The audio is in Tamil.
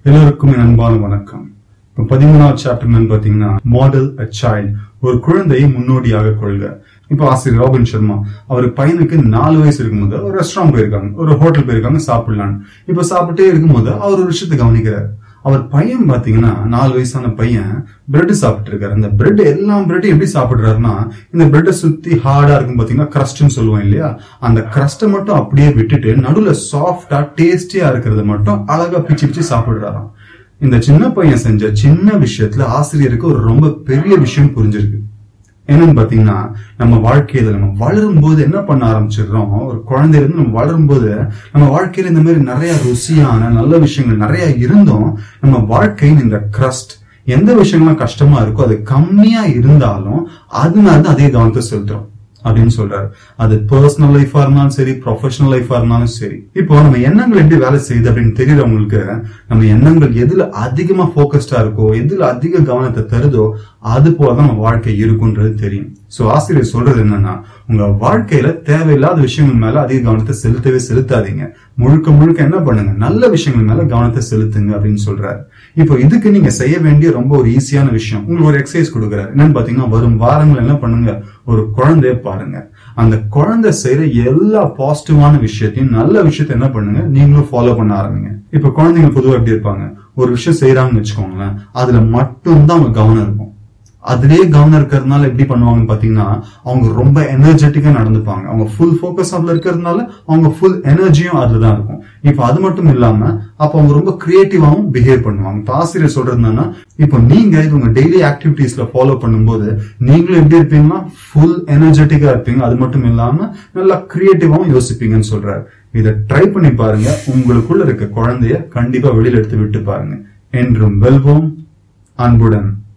எல்லோருக்கும் என் அன்பான வணக்கம். இப்போ 13வது சாப்டர் என்னன்னு பாத்தீங்கன்னா மாடல் அ சைல்ட், ஒரு குழந்தையை முன்னோடியாக கொள்க. இப்போ ஆசிரியர் ராபின் சர்மா அவர் பையனுக்கு 4 வயசு இருக்கும்போது ஒரு ரெஸ்டாரண்ட் போயிருக்காங்க, ஒரு ஹோட்டல் போயிருக்காங்க சாப்பிடலான்னு. இப்ப சாப்பிட்டே இருக்கும்போது அவர் ஒரு விஷயத்தை கவனிக்கிறார். அவர் பையன் பாத்தீங்கன்னா 4 வயசான பையன் பிரெட் சாப்பிட்டு இருக்காரு. அந்த பிரெட் எல்லா பிரெட்டும் எப்படி சாப்பிடுறாருன்னா, இந்த பிரெட்டை சுத்தி ஹார்டா இருக்கும் பாத்தீங்கன்னா கிரஸ்ட்னு சொல்லுவோம் இல்லையா, அந்த கிரஸ்ட மட்டும் அப்படியே விட்டுட்டு நடுவுல சாஃப்டா டேஸ்டியா இருக்கிறத மட்டும் அழகா பிச்சு பிச்சு சாப்பிடுறாராம். இந்த சின்ன பையன் செஞ்ச சின்ன விஷயத்துல ஆசிரியருக்கு ஒரு ரொம்ப பெரிய விஷயம் புரிஞ்சிருக்கு. என்னன்னு பாத்தீங்கன்னா, நம்ம வாழ்க்கையில நம்ம வளரும் போது என்ன பண்ண ஆரம்பிச்சிடுறோம், ஒரு குழந்தையில இருந்து நம்ம வளரும் போது நம்ம வாழ்க்கையில இந்த மாதிரி நிறைய ருசியான நல்ல விஷயங்கள் நிறைய இருந்தும் நம்ம வாழ்க்கையின் இந்த கிரஸ்ட் எந்த விஷயங்கள்லாம் கஷ்டமா இருக்கோ அது கம்மியா இருந்தாலும் அதனாலதான் அதே கவனத்தை செலுத்துறோம் அப்படின்னு சொல்றாரு. அது பர்சனல் லைஃபா இருந்தாலும் சரி, ப்ரொஃபஷனல் லைஃபா இருந்தாலும் சரி. இப்போ நம்ம எண்ணங்கள் எப்படி வேலை செய்யுது அப்படின்னு தெரியறவங்களுக்கு நம்ம எண்ணங்கள் எதுல அதிகமா போக்கஸ்டா இருக்கோ, எதுல அதிக கவனத்தை தருதோ அது போலதான் நம்ம வாழ்க்கை இருக்குன்றது தெரியும். சோ ஆசிரியர் சொல்றது என்னன்னா, உங்க வாழ்க்கையில தேவையில்லாத விஷயங்கள் மேல அதிக கவனத்தை செலுத்தாதீங்க. முழுக்க முழுக்க என்ன பண்ணுங்க, நல்ல விஷயங்கள் மேல கவனத்தை செலுத்துங்க அப்படின்னு சொல்றாரு. இப்போ இதுக்கு நீங்க செய்ய வேண்டிய ரொம்ப ஒரு ஈஸியான விஷயம், உங்களுக்கு ஒரு எக்ஸசைஸ் கொடுக்குறாரு. என்னன்னு பாத்தீங்கன்னா, வரும் வாரங்கள் என்ன பண்ணுங்க, ஒரு குழந்தைய பாருங்க. அந்த குழந்தை செய்யற எல்லா பாசிட்டிவான விஷயத்தையும் நல்ல விஷயத்த என்ன பண்ணுங்க, நீங்களும் ஃபாலோ பண்ண ஆரம்பிங்க. இப்ப குழந்தைங்க பொதுவா எப்படி இருப்பாங்க, ஒரு விஷயம் செய்யறாங்கன்னு வச்சுக்கோங்களேன், அதுல மட்டும்தான் அவங்க கவனம் இருக்கும். அதுலயே கவனம் இருக்கிறதுனால எப்படி பண்ணுவாங்கன்னு பாத்தீங்கன்னா, அவங்க ரொம்ப எனர்ஜெட்டிக்கா நடந்துப்பாங்க. அவங்க ஃபுல் போக்கஸ் அதுல இருக்கிறதுனால அவங்க ஃபுல் எனர்ஜியும் அதுலதான் இருக்கும். இப்ப அது மட்டும் இல்லாம அப்ப அவங்க ரொம்ப கிரியேட்டிவாவும் பிஹேவ் பண்ணுவாங்க. இப்ப ஆசிரியர் சொல்றது என்னன்னா, இப்போ நீங்க இது உங்க டெய்லி ஆக்டிவிட்டிஸ்ல ஃபாலோ பண்ணும்போது நீங்களும் எப்படி இருப்பீங்கன்னா ஃபுல் எனர்ஜெட்டிக்கா இருப்பீங்க. அது மட்டும் இல்லாம நல்லா கிரியேட்டிவாவும் யோசிப்பீங்கன்னு சொல்றாரு. இதை ட்ரை பண்ணி பாருங்க. உங்களுக்குள்ள இருக்க குழந்தைய கண்டிப்பா வெளியில எடுத்து விட்டு பாருங்க. என்றும் வெல்வோம், அன்புடன்.